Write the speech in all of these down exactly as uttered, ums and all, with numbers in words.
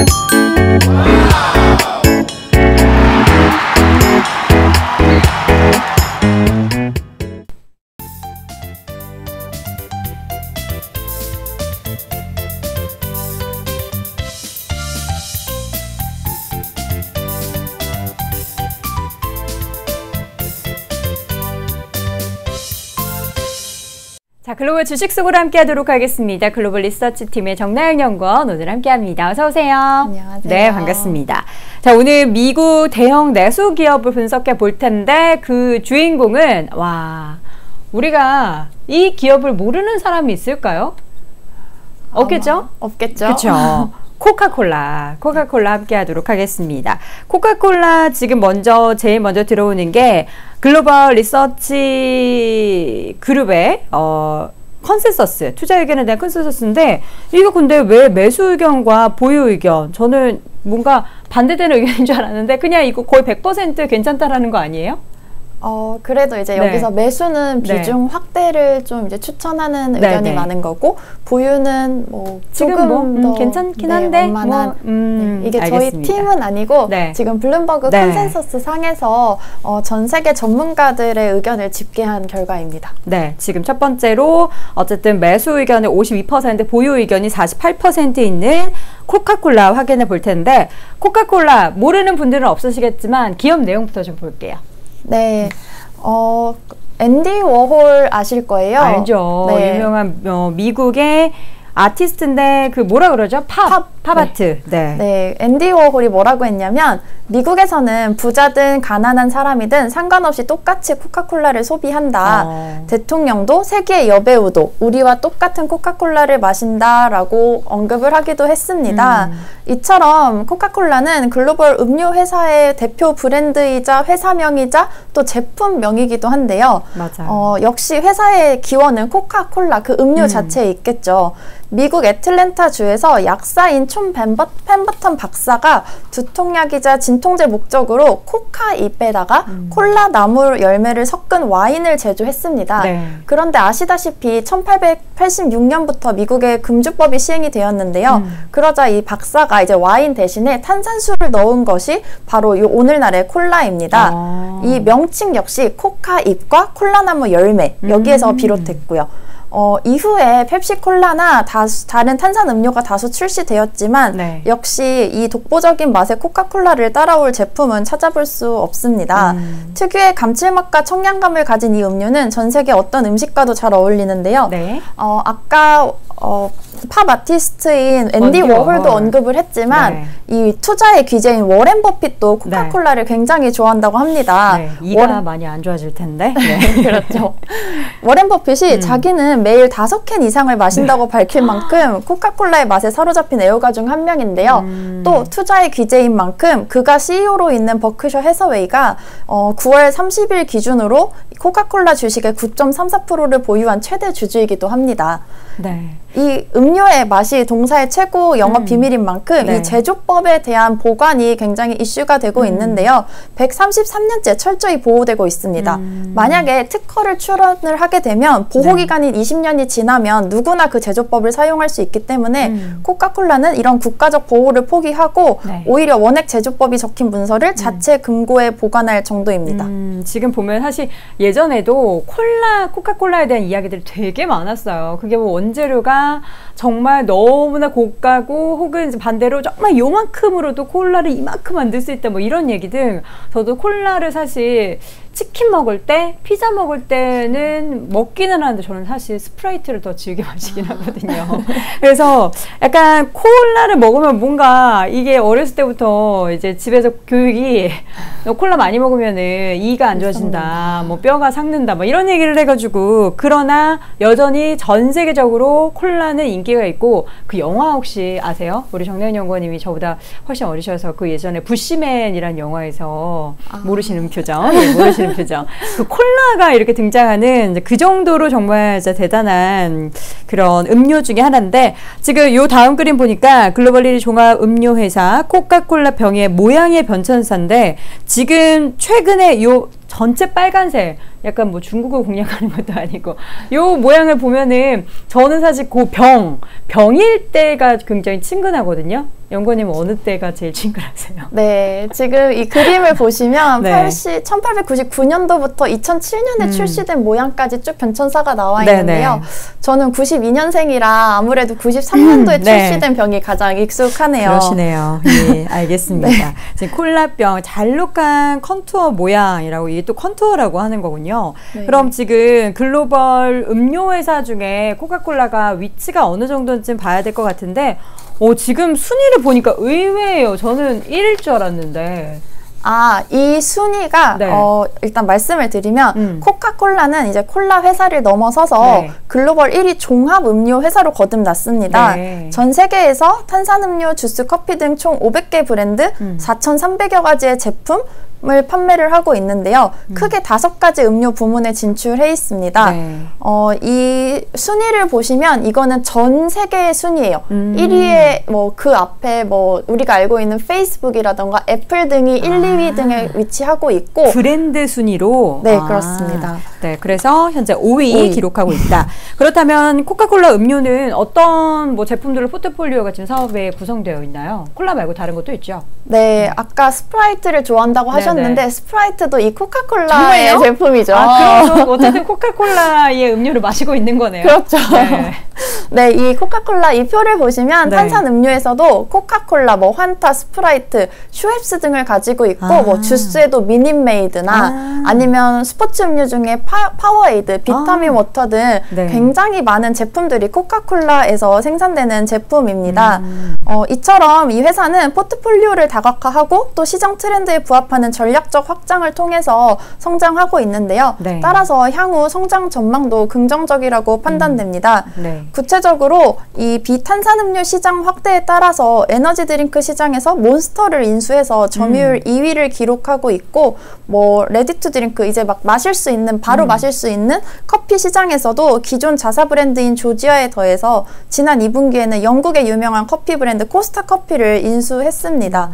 자, 글로벌 주식 속으로 함께 하도록 하겠습니다. 글로벌 리서치 팀의 정나영 연구원 오늘 함께 합니다. 어서 오세요. 안녕하세요. 네, 반갑습니다. 자, 오늘 미국 대형 내수 기업을 분석해 볼 텐데 그 주인공은 와, 우리가 이 기업을 모르는 사람이 있을까요? 없겠죠? 없겠죠. 그렇죠. 코카콜라, 코카콜라 함께 하도록 하겠습니다. 코카콜라 지금 먼저 제일 먼저 들어오는 게 글로벌 리서치 그룹의 어, 컨센서스, 투자 의견에 대한 컨센서스인데 이거 근데 왜 매수 의견과 보유 의견, 저는 뭔가 반대되는 의견인 줄 알았는데 그냥 이거 거의 백 퍼센트 괜찮다라는 거 아니에요? 어, 그래도 이제 네. 여기서 매수는 비중 네. 확대를 좀 이제 추천하는 네, 의견이 네. 많은 거고, 보유는 뭐 조금 뭐, 음, 더 괜찮긴 네, 한데 원만한 뭐, 음, 네, 이게 알겠습니다. 저희 팀은 아니고 네. 지금 블룸버그 네. 컨센서스 상에서 어, 전 세계 전문가들의 의견을 집계한 결과입니다. 네, 지금 첫 번째로 어쨌든 매수 의견이 오십이 퍼센트, 보유 의견이 사십팔 퍼센트 있는 코카콜라 확인해 볼 텐데, 코카콜라 모르는 분들은 없으시겠지만 기업 내용부터 좀 볼게요. 네. 어, 앤디 워홀 아실 거예요? 알죠. 네. 유명한 어, 미국의 아티스트인데 그 뭐라 그러죠? 팝, 팝. 팝 아트. 네. 네, 앤디 워홀이 뭐라고 했냐면 미국에서는 부자든 가난한 사람이든 상관없이 똑같이 코카콜라를 소비한다. 어. 대통령도 세계 여배우도 우리와 똑같은 코카콜라를 마신다라고 언급을 하기도 했습니다. 음. 이처럼 코카콜라는 글로벌 음료 회사의 대표 브랜드이자 회사명이자 또 제품명이기도 한데요. 맞아요. 어, 역시 회사의 기원은 코카콜라 그 음료 음. 자체에 있겠죠. 미국 애틀랜타 주에서 약사인 촌 펜버턴 박사가 두통약이자 진통제 목적으로 코카 잎에다가 음. 콜라 나무 열매를 섞은 와인을 제조했습니다. 네. 그런데 아시다시피 천팔백팔십육 년부터 미국의 금주법이 시행이 되었는데요. 음. 그러자 이 박사가 이제 와인 대신에 탄산수를 넣은 것이 바로 이 오늘날의 콜라입니다. 어. 이 명칭 역시 코카 잎과 콜라나무 열매 여기에서 음. 비롯했고요. 어, 이후에 펩시콜라나 다수, 다른 탄산음료가 다수 출시되었지만 네. 역시 이 독보적인 맛의 코카콜라를 따라올 제품은 찾아볼 수 없습니다. 음. 특유의 감칠맛과 청량감을 가진 이 음료는 전 세계 어떤 음식과도 잘 어울리는데요. 네. 어, 아까 어, 팝 아티스트인 앤디 앤디 워홀도 워홀. 언급을 했지만 네. 이 투자의 귀재인 워렌 버핏도 코카콜라를 네. 굉장히 좋아한다고 합니다. 네. 이가 워렌... 많이 안 좋아질 텐데. 네. 그렇죠. 워렌 버핏이 음. 자기는 매일 다섯 캔 이상을 마신다고 네. 밝힐 만큼 코카콜라의 맛에 사로잡힌 애호가 중 한 명인데요. 음. 또 투자의 귀재인 만큼 그가 씨이오로 있는 버크셔 해서웨이가 어, 구월 삼십일 기준으로 코카콜라 주식의 구 점 삼사 퍼센트를 보유한 최대 주주이기도 합니다. 네. 이 음료의 맛이 동사의 최고 영업 음. 비밀인 만큼 네. 이 제조법에 대한 보관이 굉장히 이슈가 되고 음. 있는데요. 백삼십삼 년째 철저히 보호되고 있습니다. 음. 만약에 특허를 출원을 하게 되면 보호기간인 네. 이십 년이 지나면 누구나 그 제조법을 사용할 수 있기 때문에 음. 코카콜라는 이런 국가적 보호를 포기하고 네. 오히려 원액 제조법이 적힌 문서를 음. 자체 금고에 보관할 정도입니다. 음, 지금 보면 사실 예전에도 콜라, 코카콜라에 대한 이야기들이 되게 많았어요. 그게 뭐 원재료가 정말 너무나 고가고 혹은 반대로 정말 요만큼으로도 콜라를 이만큼 만들 수 있다 뭐 이런 얘기 등 저도 콜라를 사실 치킨 먹을 때, 피자 먹을 때는 먹기는 하는데 저는 사실 스프라이트를 더 즐겨 마시긴 하거든요. 그래서 약간 콜라를 먹으면 뭔가 이게 어렸을 때부터 이제 집에서 교육이 너 콜라 많이 먹으면은 이가 안 좋아진다, 뭐 뼈가 삭는다, 뭐 이런 얘기를 해가지고 그러나 여전히 전 세계적으로 콜라는 인기가 있고 그 영화 혹시 아세요? 우리 정나영 연구원님이 저보다 훨씬 어리셔서 그 예전에 부시맨이란 영화에서 아. 모르시는 표정, 네, 모르시는 표정. 그 콜라가 이렇게 등장하는 그 정도로 정말 진짜 대단한 그런 음료 중에 하나인데 지금 요 다음 그림 보니까 글로벌 일 위 종합 음료 회사 코카콜라 병의 모양의 변천사인데 지금 최근에 요 전체 빨간색 약간 뭐 중국어 공략하는 것도 아니고 요 모양을 보면은 저는 사실 그 병 병일 때가 굉장히 친근하거든요. 연구님 어느 때가 제일 친근하세요? 네, 지금 이 그림을 보시면 네. 팔십, 천팔백구십구 년도부터 이천칠 년에 음. 출시된 모양까지 쭉 변천사가 나와 네네. 있는데요. 저는 구십이 년생이라 아무래도 구십삼 년도에 음, 네. 출시된 병이 가장 익숙하네요. 그러시네요. 예, 알겠습니다. 네. 지금 콜라병 잘록한 컨투어 모양이라고, 이게 또 컨투어라고 하는 거군요. 네. 그럼 지금 글로벌 음료 회사 중에 코카콜라가 위치가 어느 정도인지 봐야 될 것 같은데, 어, 지금 순위를 보니까 의외예요. 저는 일일 줄 알았는데. 아, 이 순위가 네. 어, 일단 말씀을 드리면 음. 코카콜라는 이제 콜라 회사를 넘어서서 네. 글로벌 일 위 종합 음료 회사로 거듭났습니다. 네. 전 세계에서 탄산음료, 주스, 커피 등 총 오백 개 브랜드, 음. 사천삼백여 가지의 제품 을 판매를 하고 있는데요. 음. 크게 다섯 가지 음료 부문에 진출해 있습니다. 네. 어, 이 순위를 보시면 이거는 전 세계의 순위예요. 음. 일 위에 뭐 그 앞에 뭐 우리가 알고 있는 페이스북이라던가 애플 등이 일, 이 위 등에 위치하고 있고, 브랜드 순위로. 네, 아, 그렇습니다. 네, 그래서 현재 오 위, 오 위. 기록하고 있다. 그렇다면 코카콜라 음료는 어떤 뭐 제품들을 포트폴리오가 지금 사업에 구성되어 있나요? 콜라 말고 다른 것도 있죠? 네, 아까 스프라이트를 좋아한다고 네네. 하셨는데 스프라이트도 이 코카콜라의 정말요? 제품이죠. 아, 그럼 어쨌든 코카콜라의 음료를 마시고 있는 거네요. 그렇죠. 네. 네, 이 코카콜라 이 표를 보시면 네. 탄산 음료에서도 코카콜라, 뭐 환타, 스프라이트, 슈엡스 등을 가지고 있고, 아. 뭐 주스에도 미닛메이드나 아. 아니면 스포츠 음료 중에 파, 파워에이드, 비타민 아. 워터 등 네. 굉장히 많은 제품들이 코카콜라에서 생산되는 제품입니다. 음. 어, 이처럼 이 회사는 포트폴리오를 다각화하고 또 시장 트렌드에 부합하는 전략적 확장을 통해서 성장하고 있는데요. 네. 따라서 향후 성장 전망도 긍정적이라고 판단됩니다. 네. 구체적으로 이 비탄산음료 시장 확대에 따라서 에너지 드링크 시장에서 몬스터를 인수해서 점유율 음. 이 위를 기록하고 있고, 뭐 레디 투 드링크, 이제 막 마실 수 있는, 바로 음. 마실 수 있는 커피 시장에서도 기존 자사 브랜드인 조지아에 더해서 지난 이 분기에는 영국의 유명한 커피 브랜드 코스타 커피를 인수했습니다.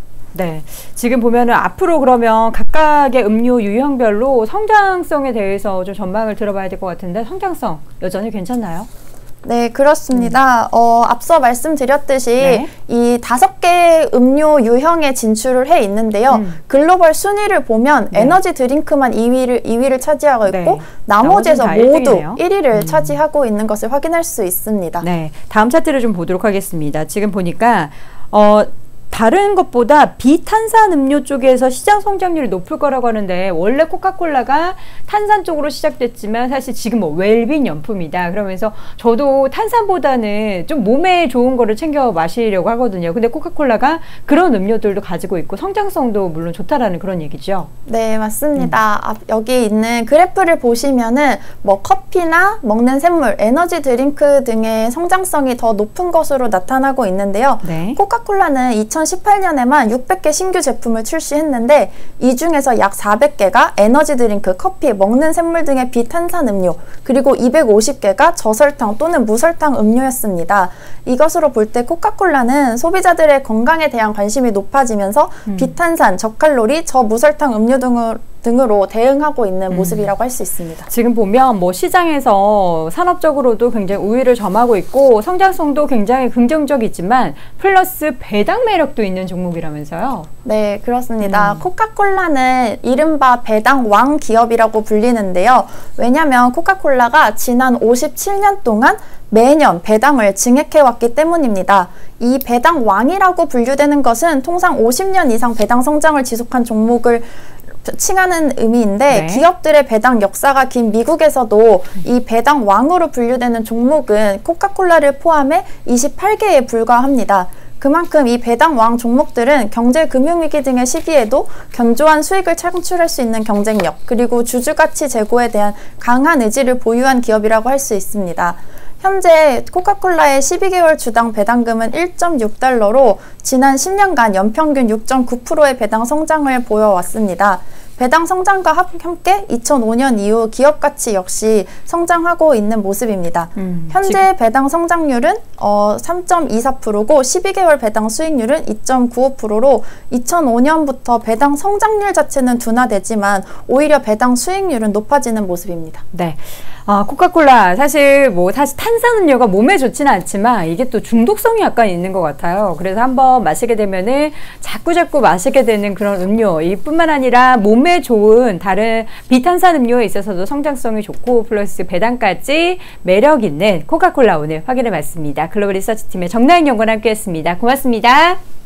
네. 지금 보면은 앞으로 그러면 각각의 음료 유형별로 성장성에 대해서 좀 전망을 들어봐야 될 것 같은데, 성장성 여전히 괜찮나요? 네, 그렇습니다. 음. 어, 앞서 말씀드렸듯이 네. 이 다섯 개의 음료 유형에 진출을 해 있는데요. 음. 글로벌 순위를 보면 네. 에너지 드링크만 이 위를, 이 위를 차지하고 있고, 네. 나머지에서 나머지는 다 모두 일 등이네요. 일 위를 음. 차지하고 있는 것을 확인할 수 있습니다. 네. 다음 차트를 좀 보도록 하겠습니다. 지금 보니까 어 다른 것보다 비탄산 음료 쪽에서 시장 성장률이 높을 거라고 하는데, 원래 코카콜라가 탄산 쪽으로 시작됐지만 사실 지금 뭐 웰빙 연품이다 그러면서 저도 탄산보다는 좀 몸에 좋은 거를 챙겨 마시려고 하거든요. 근데 코카콜라가 그런 음료들도 가지고 있고 성장성도 물론 좋다라는 그런 얘기죠. 네, 맞습니다. 음. 앞, 여기 있는 그래프를 보시면은 뭐 커피나 먹는 샘물, 에너지 드링크 등의 성장성이 더 높은 것으로 나타나고 있는데요. 네. 코카콜라는 이천십팔 년에만 육백 개 신규 제품을 출시했는데, 이 중에서 약 사백 개가 에너지 드링크, 커피, 먹는 샘물 등의 비탄산 음료, 그리고 이백오십 개가 저설탕 또는 무설탕 음료였습니다. 이것으로 볼 때 코카콜라는 소비자들의 건강에 대한 관심이 높아지면서 음. 비탄산, 저칼로리, 저무설탕 음료 등을 등으로 대응하고 있는 음. 모습이라고 할 수 있습니다. 지금 보면 뭐 시장에서 산업적으로도 굉장히 우위를 점하고 있고 성장성도 굉장히 긍정적이지만 플러스 배당 매력도 있는 종목이라면서요. 네, 그렇습니다. 음. 코카콜라는 이른바 배당 왕 기업이라고 불리는데요. 왜냐하면 코카콜라가 지난 오십칠 년 동안 매년 배당을 증액해왔기 때문입니다. 이 배당 왕이라고 분류되는 것은 통상 오십 년 이상 배당 성장을 지속한 종목을 칭하는 의미인데, 네. 기업들의 배당 역사가 긴 미국에서도 이 배당 왕으로 분류되는 종목은 코카콜라를 포함해 이십팔 개에 불과합니다. 그만큼 이 배당 왕 종목들은 경제 금융위기 등의 시기에도 견조한 수익을 창출할 수 있는 경쟁력, 그리고 주주가치 제고에 대한 강한 의지를 보유한 기업이라고 할 수 있습니다. 현재 코카콜라의 십이 개월 주당 배당금은 일 점 육 달러로 지난 십 년간 연평균 육 점 구 퍼센트의 배당 성장을 보여왔습니다. 배당 성장과 함께 이천오 년 이후 기업 가치 역시 성장하고 있는 모습입니다. 음, 현재 지금... 배당 성장률은 어, 삼 점 이사 퍼센트고 십이 개월 배당 수익률은 이 점 구오 퍼센트로 이천오 년부터 배당 성장률 자체는 둔화되지만 오히려 배당 수익률은 높아지는 모습입니다. 네. 아, 코카콜라. 사실 뭐, 사실 탄산음료가 몸에 좋지는 않지만 이게 또 중독성이 약간 있는 것 같아요. 그래서 한번 마시게 되면은 자꾸자꾸 마시게 되는 그런 음료. 이뿐만 아니라 몸에 좋은 다른 비탄산 음료에 있어서도 성장성이 좋고 플러스 배당까지 매력 있는 코카콜라 오늘 확인해 봤습니다. 글로벌 리서치 팀의 정나인 연구원 함께 했습니다. 고맙습니다.